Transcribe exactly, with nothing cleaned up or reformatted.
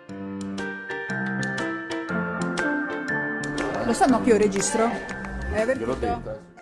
Lo sanno che io registro? È Gliel'ho avvertito? detta.